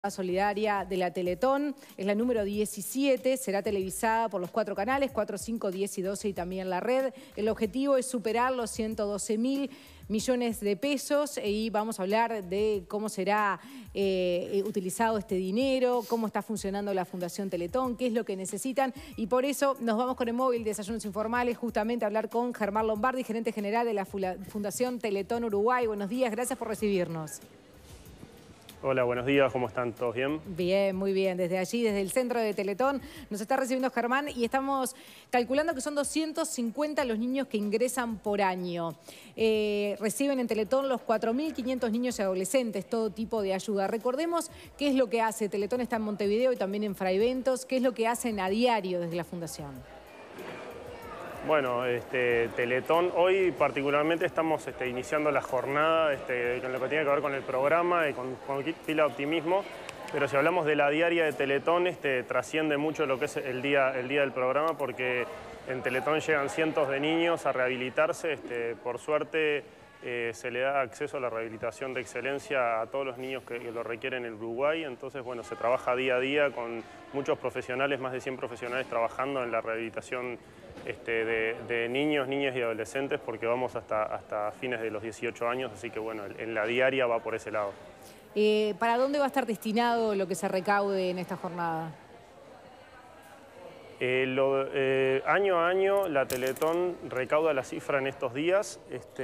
Solidaria de la Teletón, es la número 17, será televisada por los 4 canales, 4, 5, 10 y 12 y también la red. El objetivo es superar los 112.000 millones de pesos y vamos a hablar de cómo será utilizado este dinero, cómo está funcionando la Fundación Teletón, qué es lo que necesitan y por eso nos vamos con el móvil Desayunos Informales justamente a hablar con Germán Lombardi, gerente general de la Fundación Teletón Uruguay. Buenos días, gracias por recibirnos. Hola, buenos días, ¿cómo están? ¿Todos bien? Bien, muy bien. Desde allí, desde el centro de Teletón, nos está recibiendo Germán y estamos calculando que son 250 los niños que ingresan por año. Reciben en Teletón los 4.500 niños y adolescentes, todo tipo de ayuda. Recordemos qué es lo que hace. Teletón está en Montevideo y también en Fraiventos. ¿Qué es lo que hacen a diario desde la Fundación? Bueno, Teletón, hoy particularmente estamos iniciando la jornada con lo que tiene que ver con el programa y con pila de optimismo, pero si hablamos de la diaria de Teletón, trasciende mucho lo que es el día del programa porque en Teletón llegan cientos de niños a rehabilitarse, por suerte se le da acceso a la rehabilitación de excelencia a todos los niños que lo requieren en Uruguay, entonces bueno, se trabaja día a día con muchos profesionales, más de 100 profesionales trabajando en la rehabilitación de niños, niñas y adolescentes porque vamos hasta fines de los 18 años, así que bueno, en la diaria va por ese lado. ¿Para dónde va a estar destinado lo que se recaude en esta jornada? Año a año la Teletón recauda la cifra en estos días,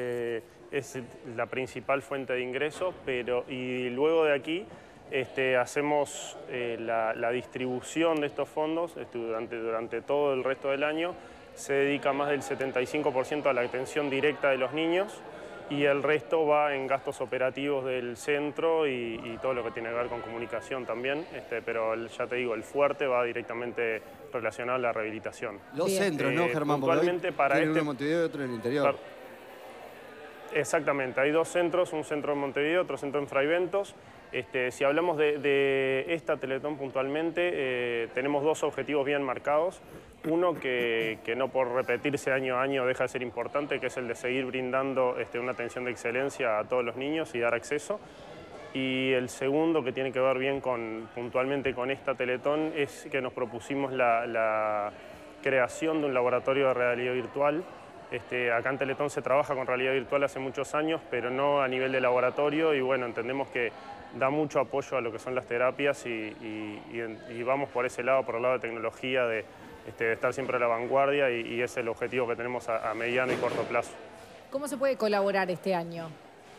es la principal fuente de ingreso, y luego de aquí hacemos la distribución de estos fondos durante todo el resto del año. Se dedica más del 75% a la atención directa de los niños y el resto va en gastos operativos del centro y todo lo que tiene que ver con comunicación también, pero ya te digo, el fuerte va directamente relacionado a la rehabilitación. Los centros, ¿no, Germán? Puntualmente para uno en Montevideo y otro en el interior. Exactamente, hay dos centros, un centro en Montevideo, otro centro en Fraiventos. Si hablamos de esta Teletón puntualmente, tenemos dos objetivos bien marcados. Uno que no por repetirse año a año deja de ser importante, que es el de seguir brindando una atención de excelencia a todos los niños y dar acceso. Y el segundo, que tiene que ver bien puntualmente con esta Teletón, es que nos propusimos la creación de un laboratorio de realidad virtual. Acá en Teletón se trabaja con realidad virtual hace muchos años, pero no a nivel de laboratorio y bueno, entendemos que da mucho apoyo a lo que son las terapias y vamos por ese lado, por el lado de tecnología, de estar siempre a la vanguardia y es el objetivo que tenemos a mediano y corto plazo. ¿Cómo se puede colaborar este año?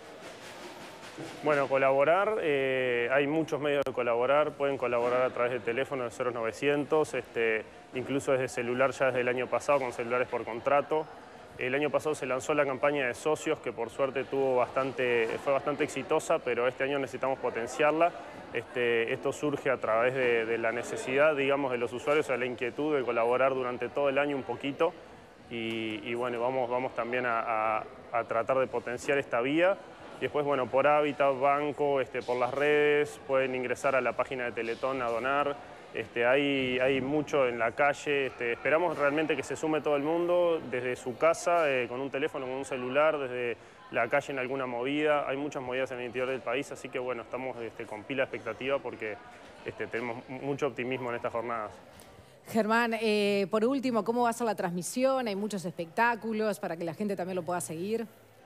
Bueno, colaborar, hay muchos medios de colaborar, pueden colaborar a través del teléfono de 0900, incluso desde celular ya desde el año pasado con celulares por contrato. El año pasado se lanzó la campaña de socios que por suerte fue bastante exitosa, pero este año necesitamos potenciarla. Esto surge a través de la necesidad, digamos, de los usuarios, de la inquietud de colaborar durante todo el año un poquito y bueno, vamos también a tratar de potenciar esta vía. Y después, bueno, por Hábitat, Banco, por las redes, pueden ingresar a la página de Teletón a donar. Hay mucho en la calle, esperamos realmente que se sume todo el mundo, desde su casa, con un teléfono, con un celular, desde la calle en alguna movida. Hay muchas movidas en el interior del país, así que bueno, estamos con pila de expectativa porque tenemos mucho optimismo en estas jornadas. Germán, por último, ¿cómo va a ser la transmisión? Hay muchos espectáculos para que la gente también lo pueda seguir.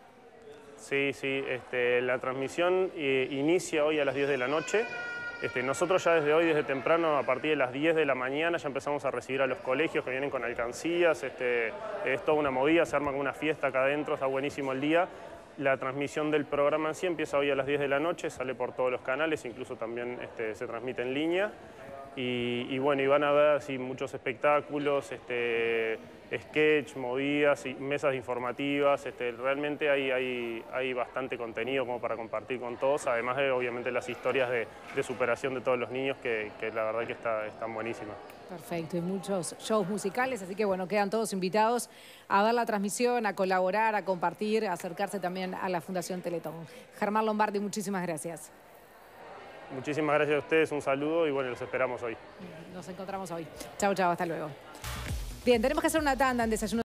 Sí, la transmisión inicia hoy a las 10 de la noche. Nosotros ya desde hoy, desde temprano, a partir de las 10 de la mañana, ya empezamos a recibir a los colegios que vienen con alcancías. Es toda una movida, se arma con una fiesta acá adentro, está buenísimo el día. La transmisión del programa en sí empieza hoy a las 10 de la noche, sale por todos los canales, incluso también se transmite en línea. Y bueno, y van a ver muchos espectáculos, sketch, movidas, mesas informativas. Realmente hay bastante contenido como para compartir con todos, además de obviamente las historias de superación de todos los niños que la verdad que están buenísimas. Perfecto, y muchos shows musicales, así que bueno, quedan todos invitados a ver la transmisión, a colaborar, a compartir, a acercarse también a la Fundación Teletón. Germán Lombardi, muchísimas gracias. Muchísimas gracias a ustedes, un saludo y bueno, los esperamos hoy. Nos encontramos hoy. Chau, chau, hasta luego. Bien, tenemos que hacer una tanda en Desayuno.